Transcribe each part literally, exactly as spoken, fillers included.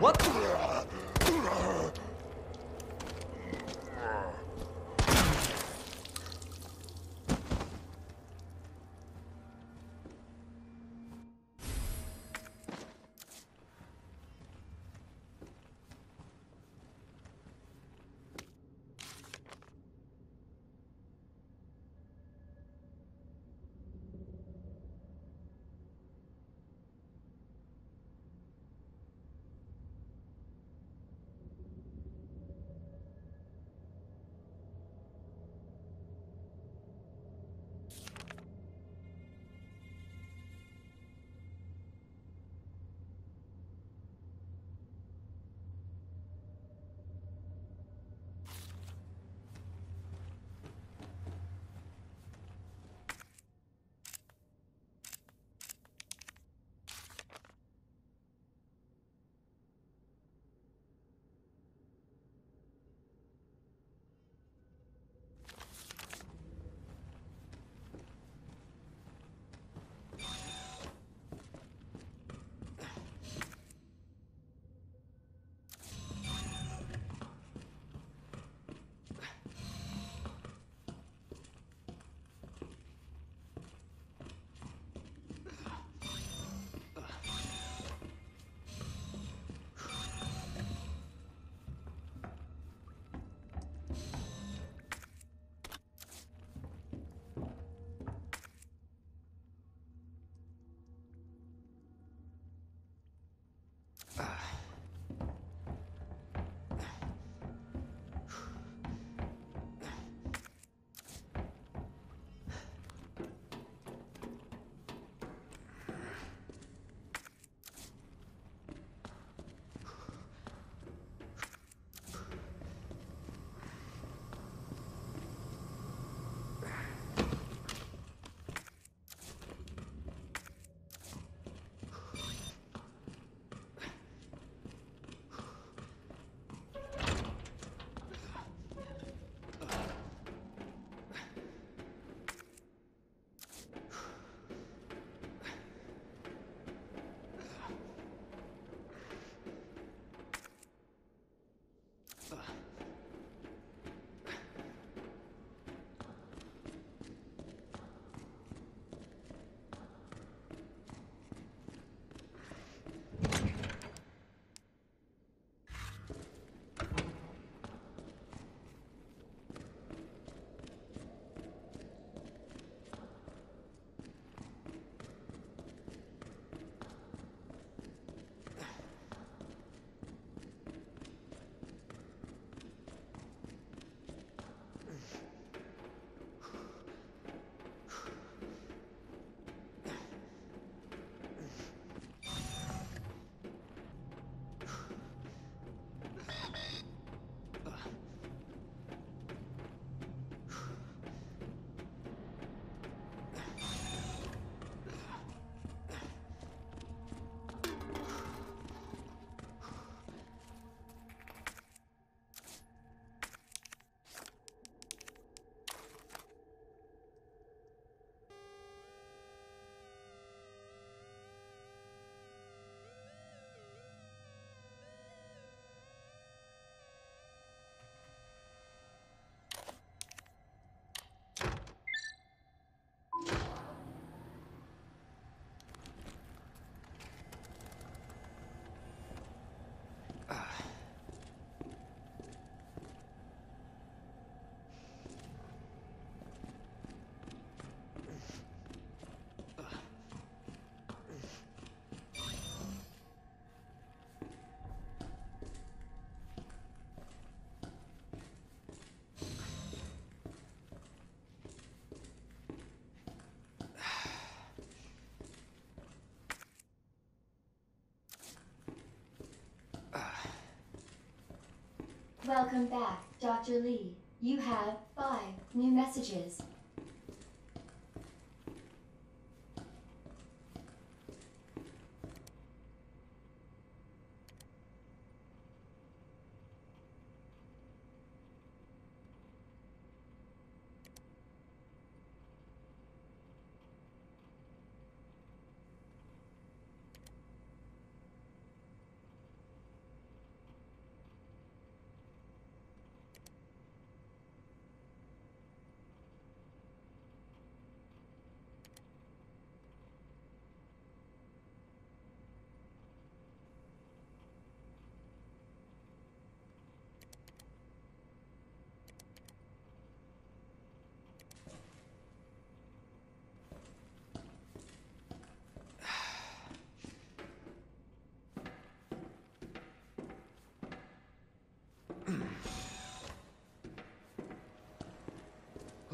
What? Welcome back, Doctor Lee. You have five new messages.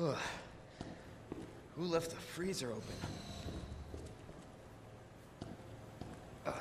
Ugh. Who left the freezer open? Ugh.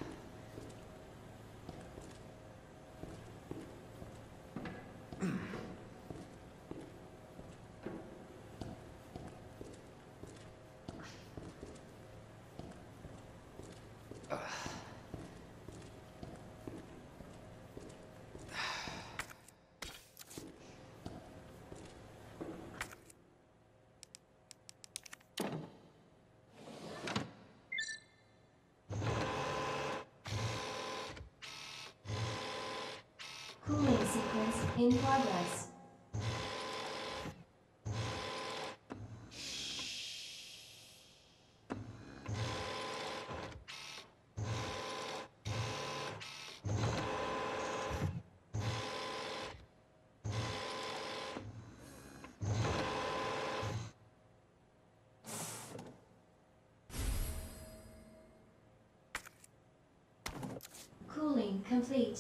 Cooling sequence in progress. Cooling complete.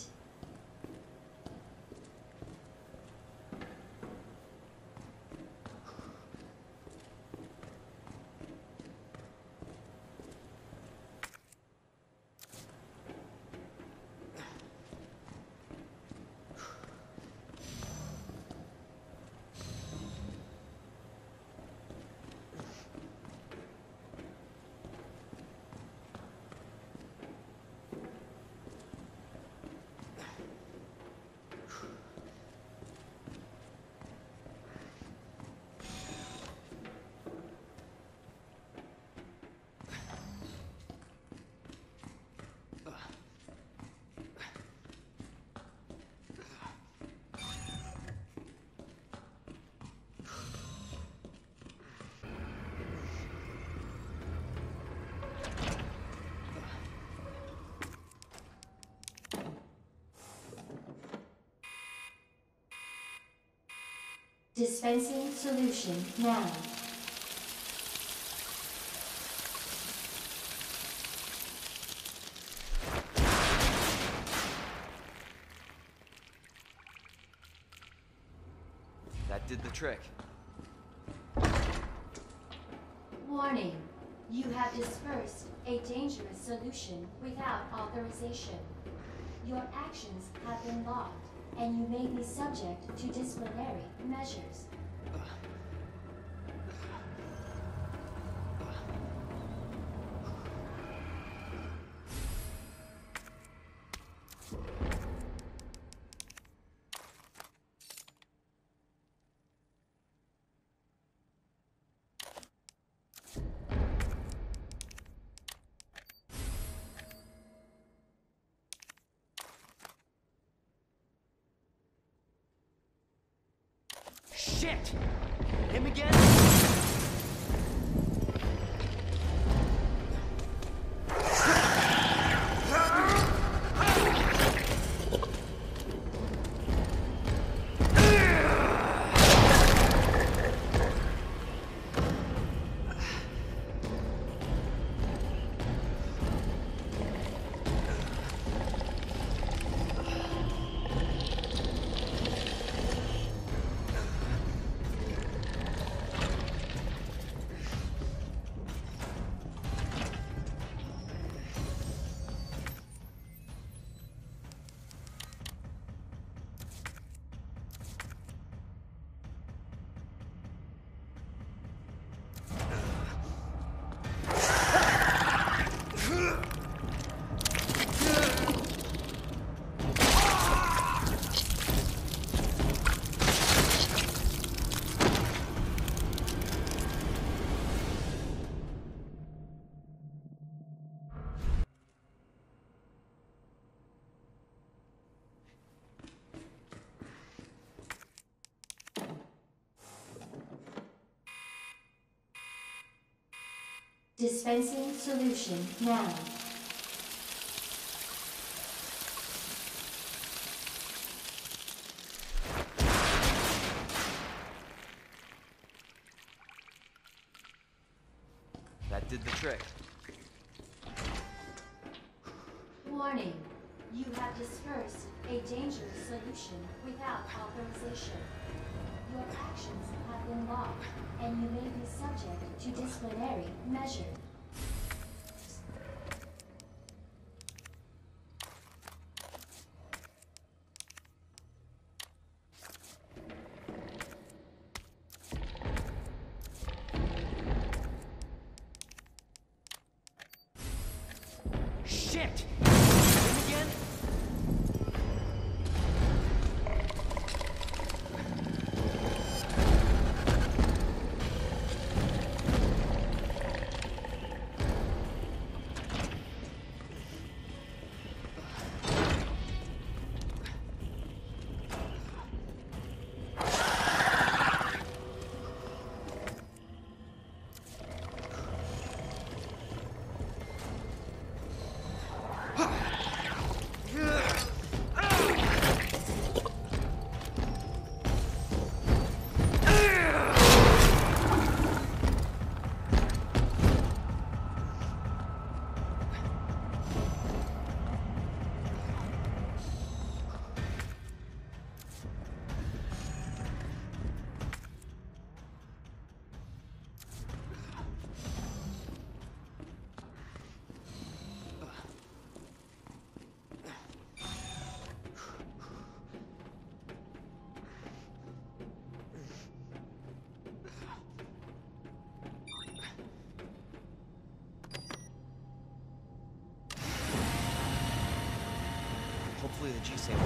Dispensing solution now. That did the trick. Warning. You have dispersed a dangerous solution without authorization. Your actions have been logged, and you may be subject to disciplinary measures. Shit! Him again? Dispensing solution now. That did the trick. Warning. You have dispersed a dangerous solution without authorization. Your actions have been logged, and you may be subject to disciplinary measure. Shit! Him again? Hopefully the G-sample.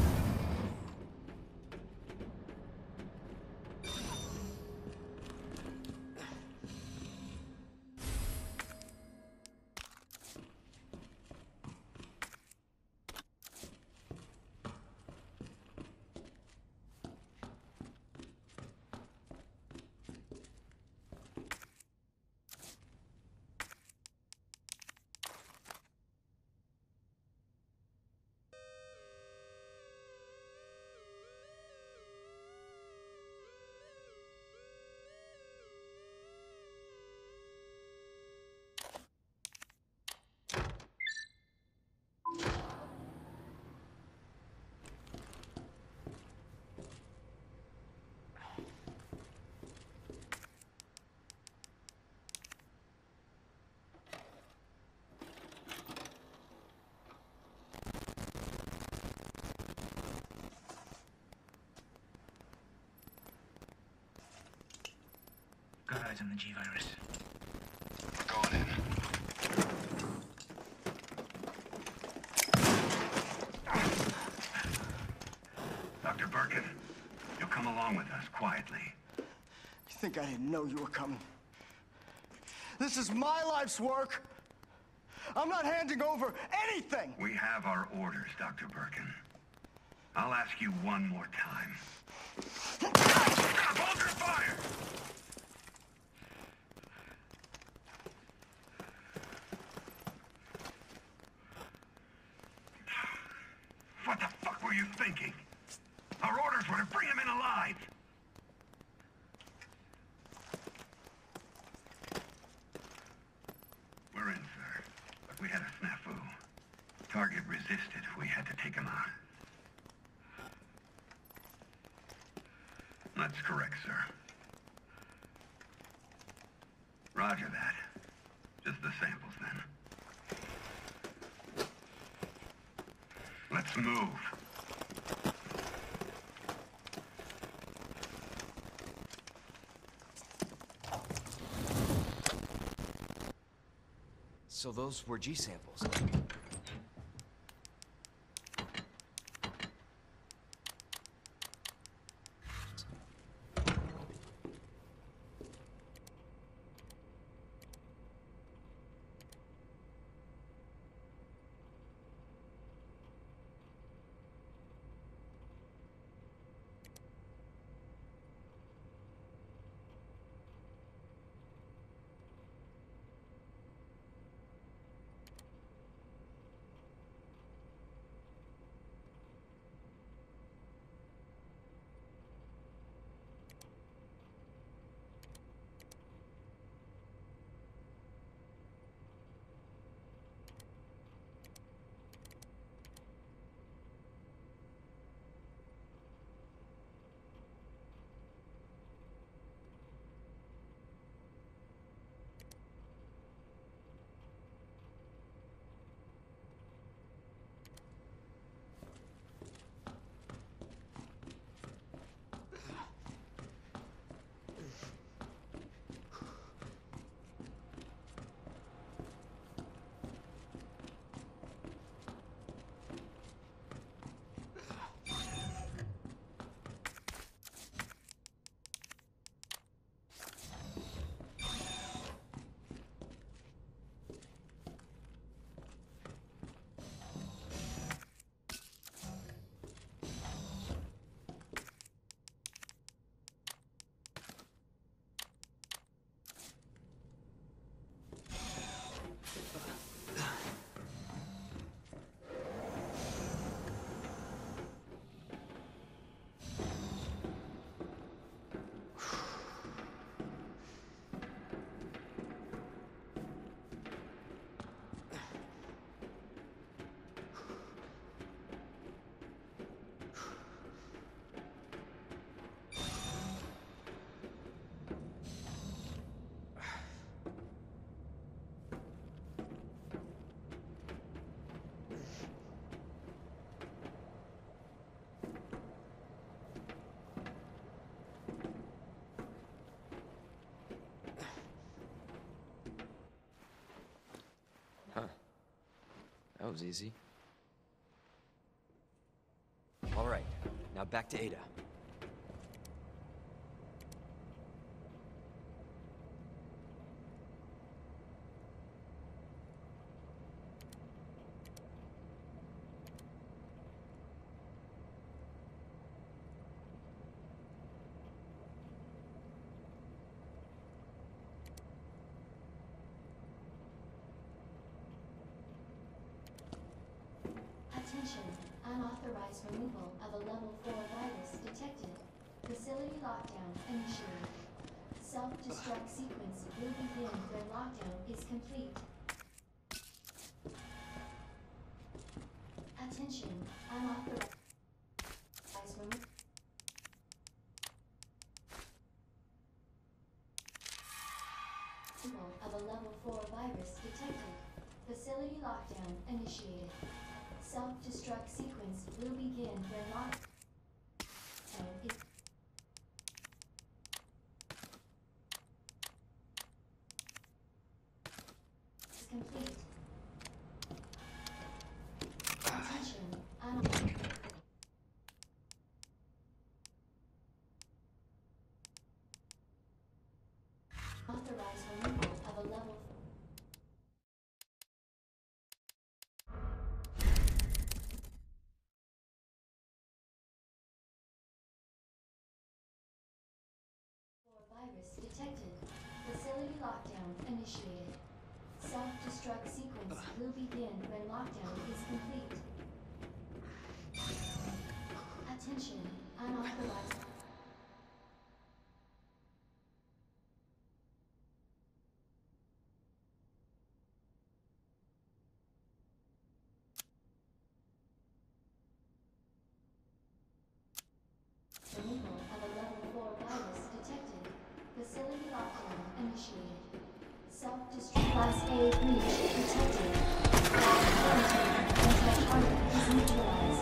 Got eyes on the G-Virus. We're going in. Doctor Birkin, you'll come along with us quietly. You think I didn't know you were coming? This is my life's work. I'm not handing over anything. We have our orders, Doctor Birkin. I'll ask you one more time. Stop! Hold your fire! What the fuck were you thinking? Our orders were to bring him in alive. We're in, sir. But we had a snafu. Target resisted. We had to take him out. That's correct, sir. Roger that. Just the samples, then. Let's move. So those were G-samples. was easy. All right, now back to Ada. Attention, unauthorized removal of a level four virus detected. Facility lockdown initiated. Self-destruct sequence will begin when lockdown is complete. Attention, unauthorized removal of a level four virus detected. Facility lockdown initiated. Self-destruct sequence will begin when lockdown is complete. Attention, unauthorized removal of a level virus detected. Facility lockdown initiated. Self-destruct sequence will begin when lockdown is complete. Attention, unauthorized. Removal of a level four virus detected. Facility lockdown initiated. Self-destruct Class A breach detected. Quarantine until target is neutralized.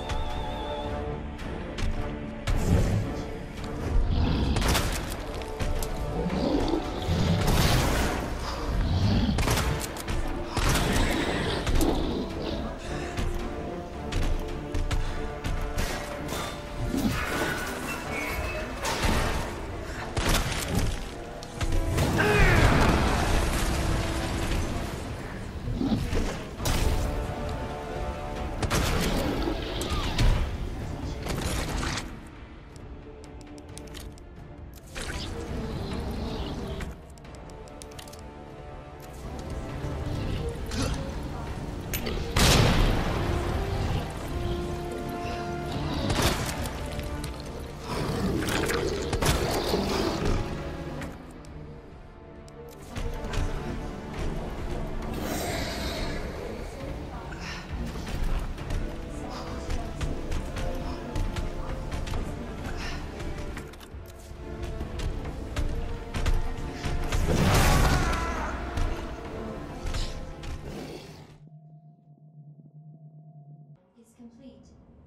Is complete.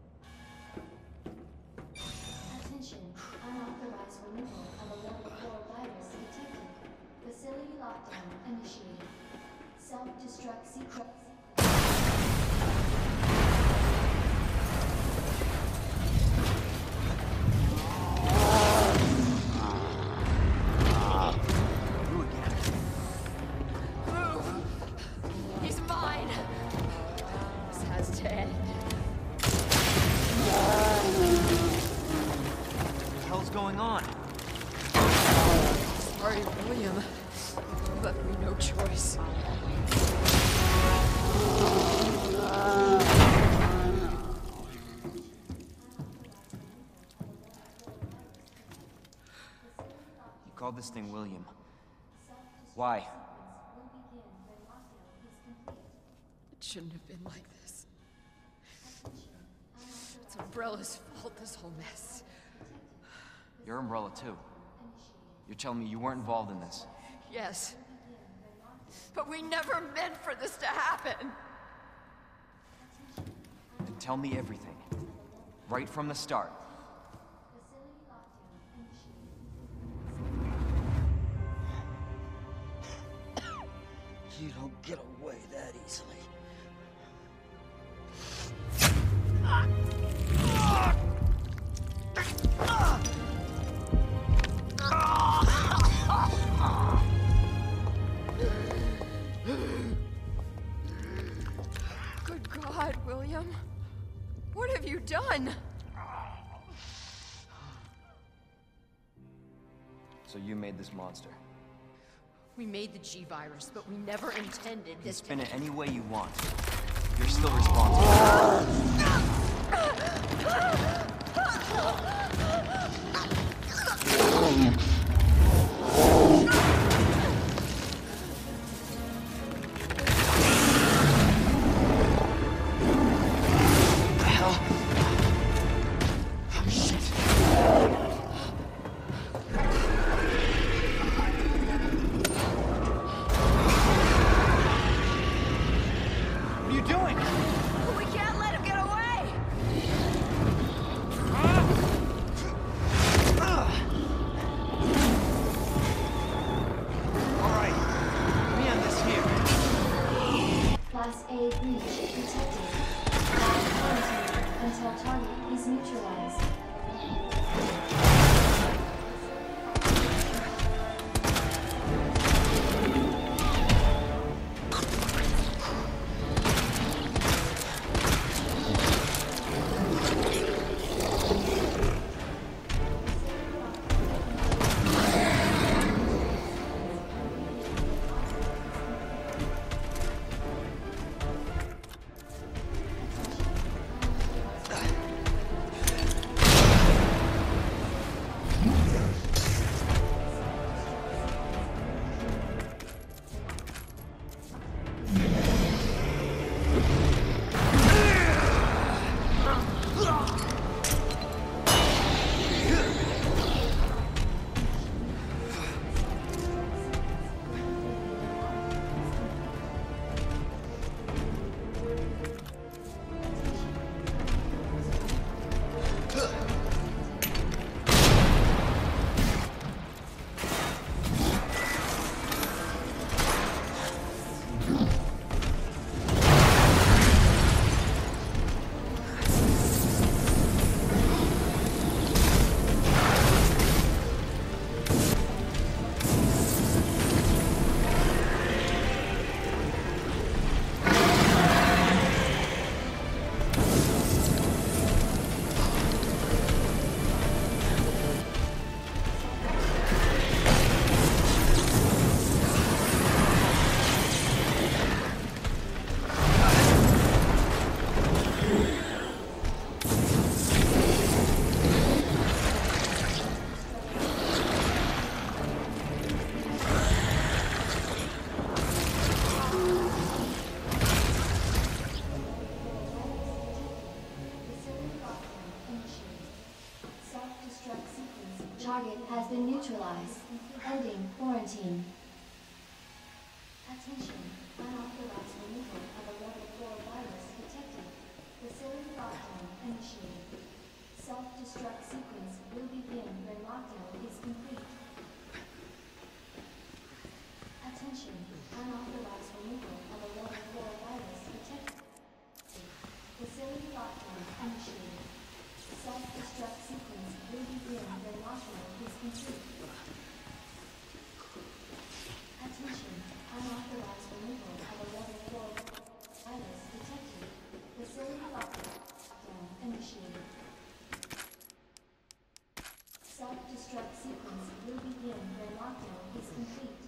Attention, unauthorized removal of a level four virus detected. Facility lockdown initiated. Self-destruct sequence. You again. Move! He's mine! This has to end. What the hell's going on? Sorry, William. You left me no choice. You called this thing William. Why? Will begin when lockdown is complete. It shouldn't have been like this. It's Umbrella's fault, this whole mess. You're Umbrella too. You're telling me you weren't involved in this. Yes. But we never meant for this to happen. Then tell me everything. Right from the start. Facility lockdown initiated. You don't get away that easily. Good God, William. What have you done? So you made this monster. We made the G-Virus, but we never intended You can this spin to... it any way you want. You're still responsible. We can't let him get away! Class A breach detected. Flash quarantine until target is neutralized. Target has been neutralized. Ending quarantine. Attention. Unauthorized removal of a level four virus detected. Facility lockdown initiated. Self-destruct sequence will begin when lockdown is complete. Attention. Unauthorized removal of a level four virus detected. Facility lockdown initiated. Self-destruct sequence will begin when lockdown is complete. Attention. Unauthorized removal of a level four virus detected. Facility lockdown initiated. Self-destruct sequence will begin when lockdown is complete.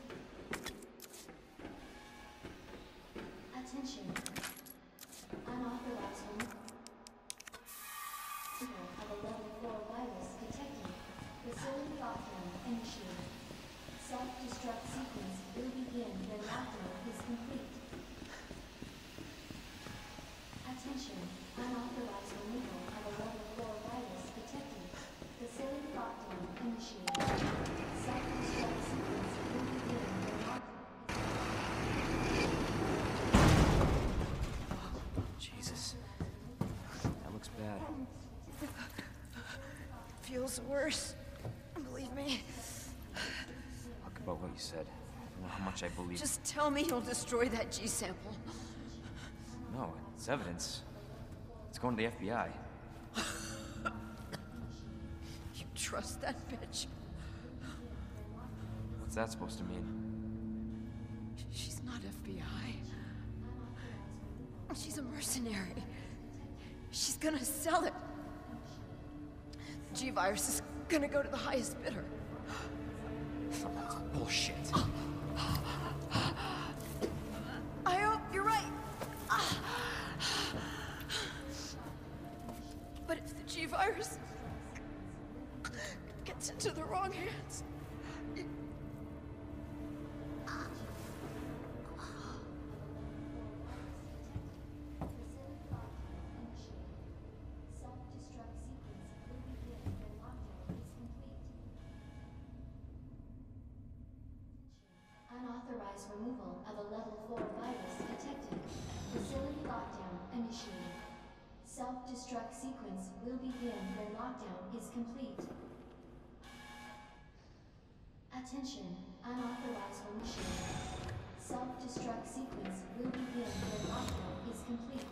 Attention. Unauthorized removal of a level four virus detected. Facility lockdown initiated. Self-destruct sequence will begin when lockdown is complete. Attention. Unauthorized removal of a level four virus detected. Facility lockdown initiated. Self-destruct sequence will begin when lockdown is Jesus. That looks bad. Feels worse. Believe me. Talk about what you said. I don't know how much I believe. Just tell me you'll destroy that G-sample. No, it's evidence. It's It's going to the F B I. You trust that bitch? What's that supposed to mean? She's not F B I. She's a mercenary. She's gonna sell it. G-Virus is gonna go to the highest bidder. That's bullshit. I hope you're right. But if the G-Virus gets into the wrong hands... Unauthorized removal of a level four virus detected. Facility lockdown initiated. Self-destruct sequence will begin when lockdown is complete. Attention, unauthorized initiated. Self-destruct sequence will begin when lockdown is complete.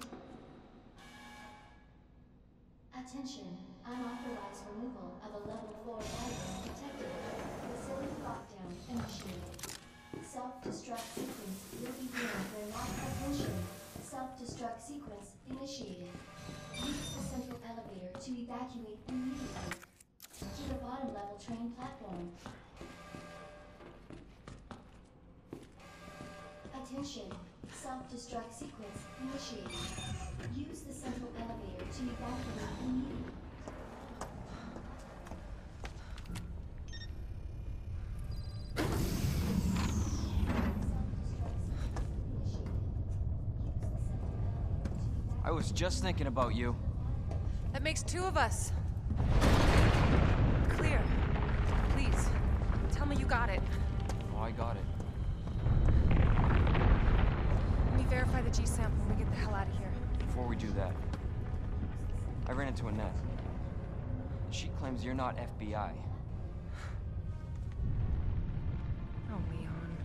Attention, unauthorized removal of a level four virus detected. Facility lockdown initiated. Self-destruct sequence will begin when lockdown. Attention, self-destruct sequence initiated. Use the central elevator to evacuate immediately to the bottom level train platform. Attention, self-destruct sequence initiated. Use the central elevator to evacuate immediately. I was just thinking about you. That makes two of us. Clear. Please, tell me you got it. Oh, I got it. Let me verify the G sample and we get the hell out of here. Before we do that, I ran into Annette. She claims you're not F B I. Oh, Leon.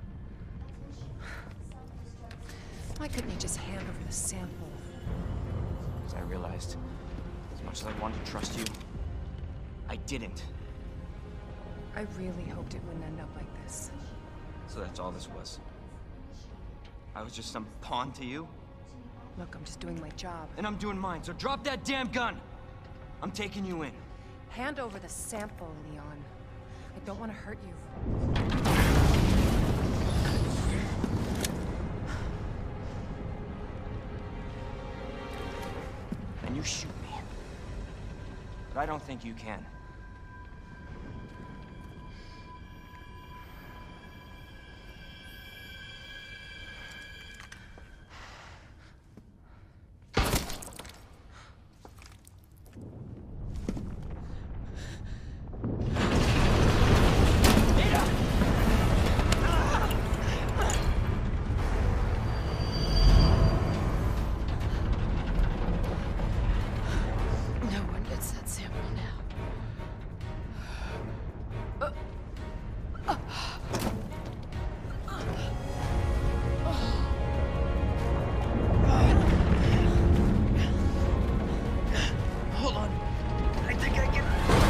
Why couldn't you just hand over the sample? As I realized, as much as I wanted to trust you, I didn't. I really hoped it wouldn't end up like this. So that's all this was. I was just some pawn to you? Look, I'm just doing my job. And I'm doing mine, so drop that damn gun! I'm taking you in. Hand over the sample, Leon. I don't want to hurt you. And you shoot me. But I don't think you can. No one gets that sample now. Hold on. I think I can...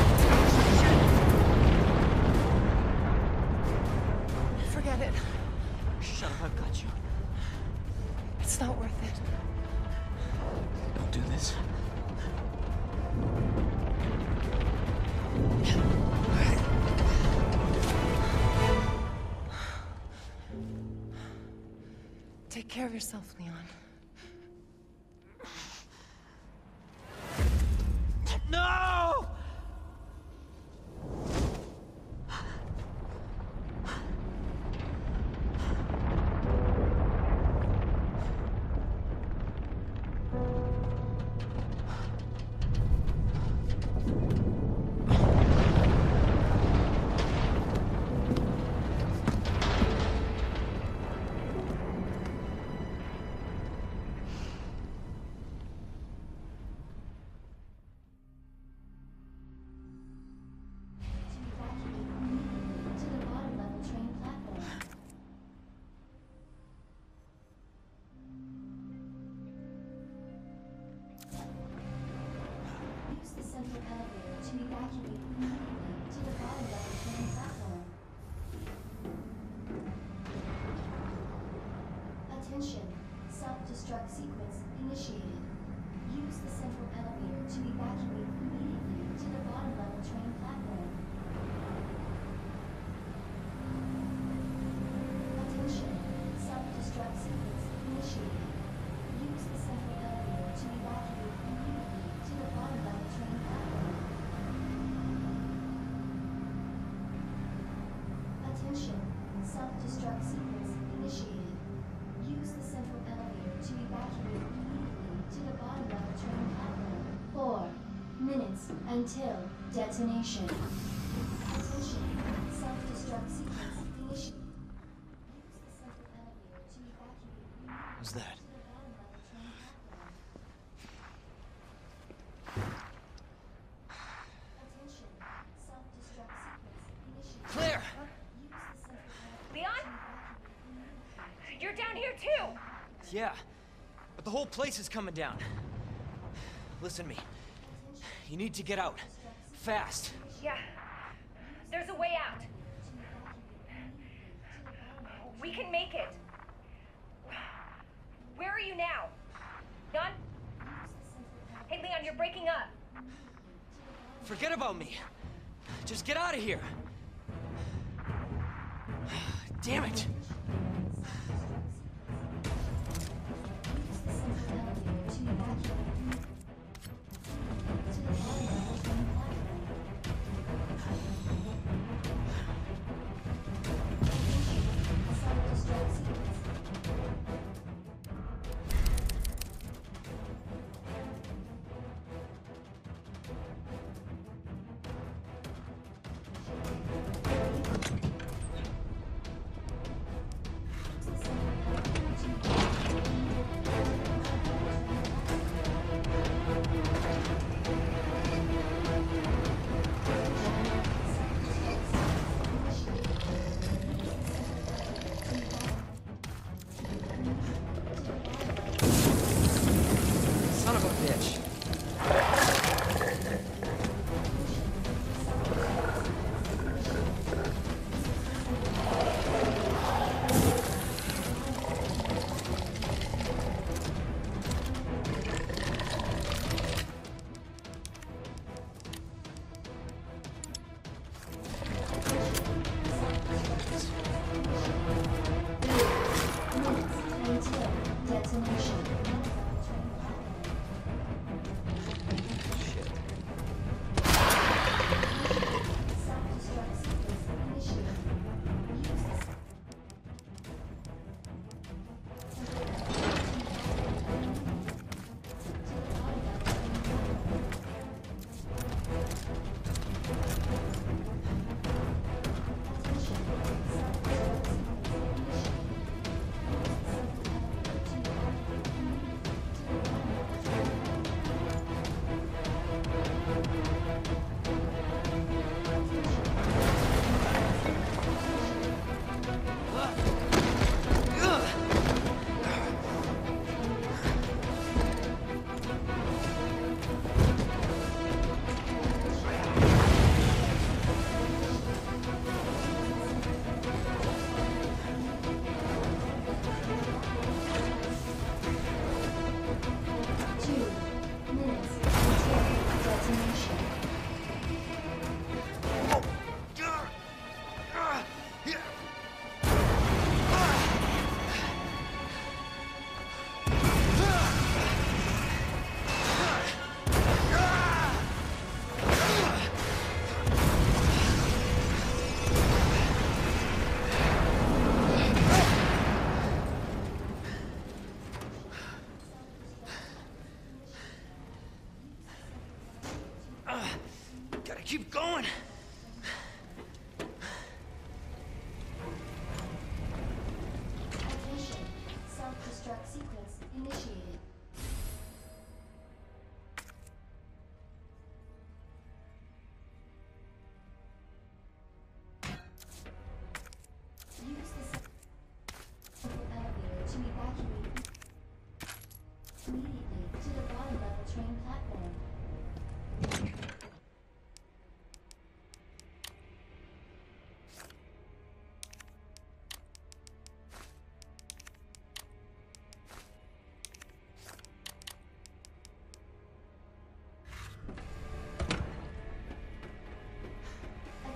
Forget it. Shut up, I've got you. It's not worth it. Don't do this. Take care of yourself, Leon. No! evacuate immediately to the bottom level train platform. Attention. Self-destruct sequence initiated. Use the central elevator to evacuate immediately to the bottom level train platform. Attention. Self-destruct sequence initiated. Use the central elevator to evacuate immediately to the bottom level train platform. Attention. Self-destruct sequence initiated. Use the central elevator to evacuate immediately to the bottom level train platform. Four minutes until detonation. Attention. Self-destruct sequence initiated. Use the central elevator to evacuate immediately What's that? to the bottom level train platform. Attention. Self-destruct sequence initiated. Claire! Use the central elevator Leon? to evacuate immediately. You're down here too! Yeah, but the whole place is coming down. Listen to me. You need to get out. Fast. Yeah. There's a way out. We can make it. Where are you now? Leon? Hey, Leon, you're breaking up. Forget about me. Just get out of here. Damn it.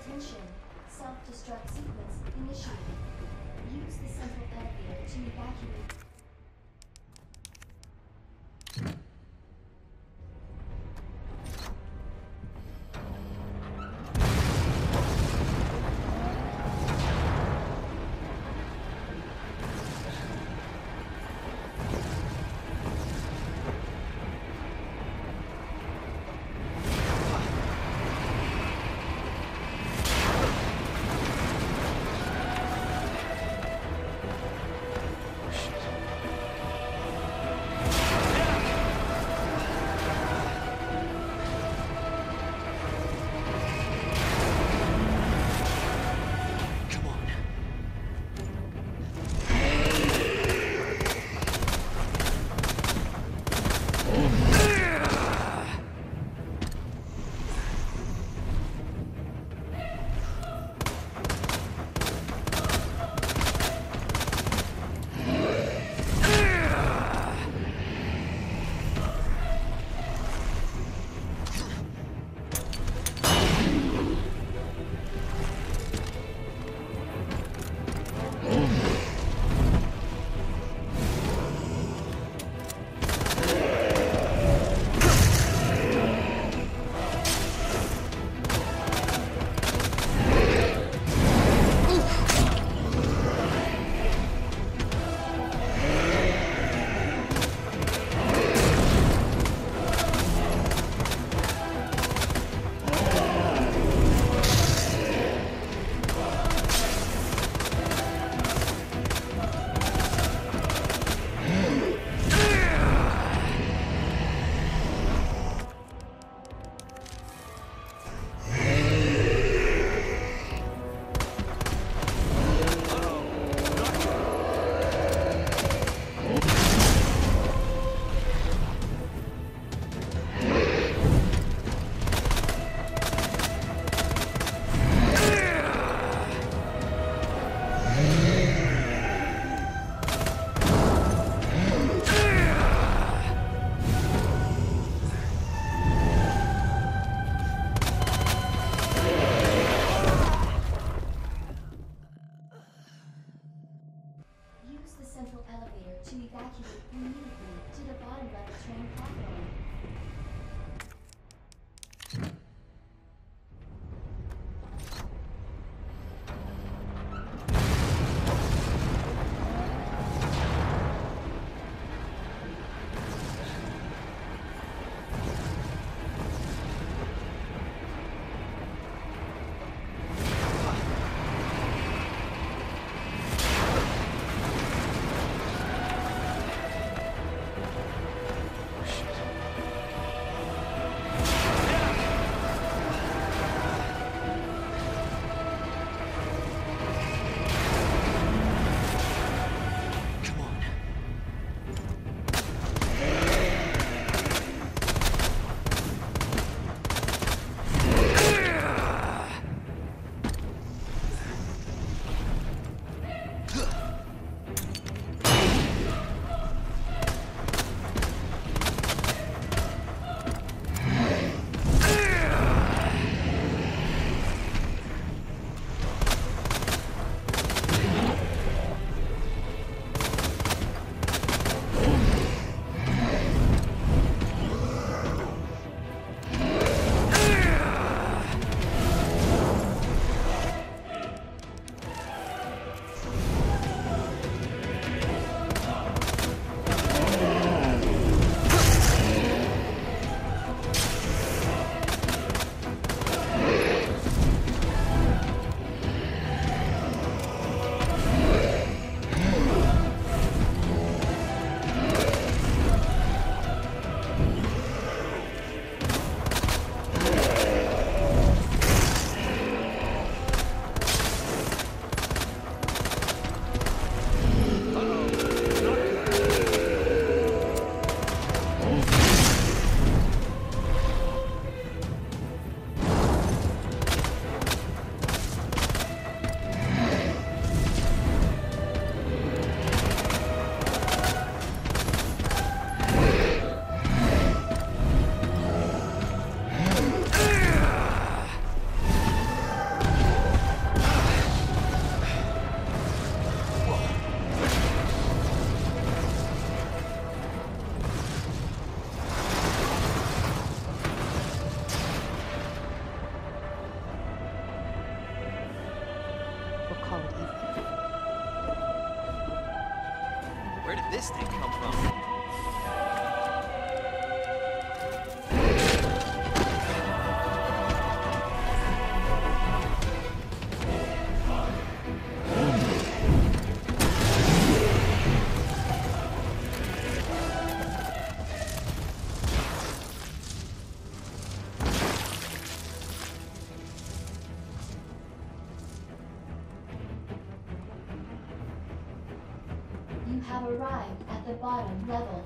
Attention. Self-destruct sequence initiated. Use the central elevator to evacuate. Shit. call it even. Where did this thing come from? You have arrived at the bottom level.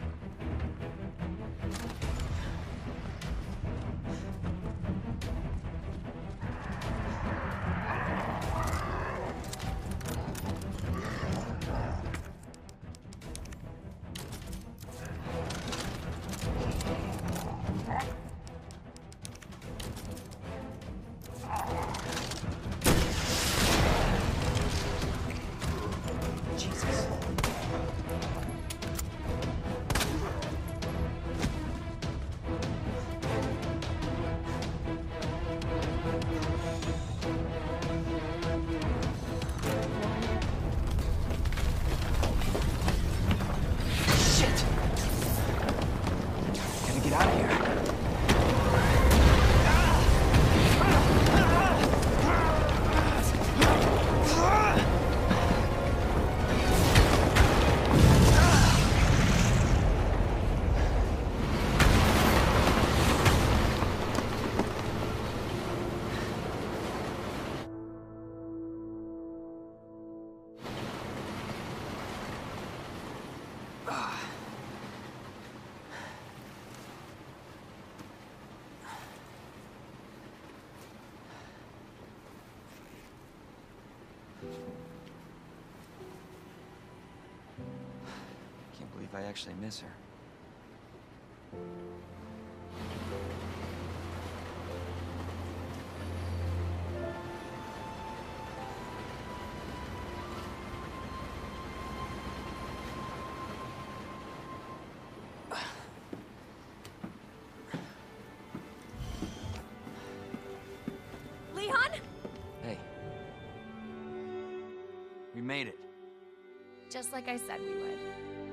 Jesus. Shit! Gotta get out of here. Can't believe I actually miss her. Leon? Hey. We made it. Just like I said we would.